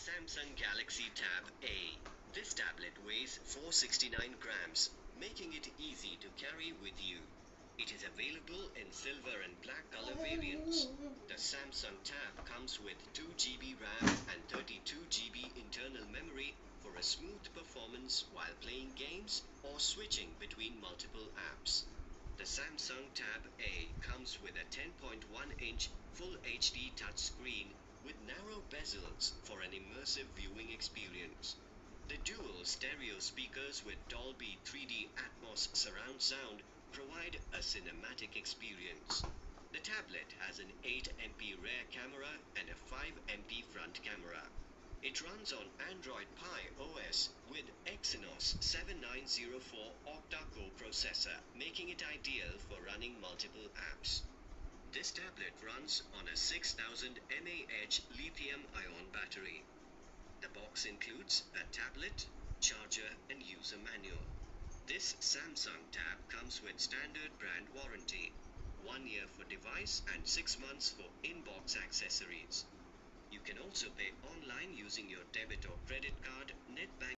Samsung Galaxy Tab A. This tablet weighs 469 grams, making it easy to carry with you. It is available in silver and black color variants. The Samsung Tab comes with 2 GB RAM and 32 GB internal memory for a smooth performance while playing games or switching between multiple apps. The Samsung Tab A comes with a 10.1-inch Full HD touchscreen with narrow bezels for an immersive viewing experience. The dual stereo speakers with Dolby 3D Atmos surround sound provide a cinematic experience. The tablet has an 8MP rear camera and a 5MP front camera. It runs on Android Pie OS with Exynos 7904 octa-core processor, making it ideal for running multiple apps. This tablet runs on a 6000 mAh lithium-ion battery. The box includes a tablet, charger and user manual. This Samsung Tab comes with standard brand warranty, 1 year for device and 6 months for in-box accessories. You can also pay online using your debit or credit card, net banking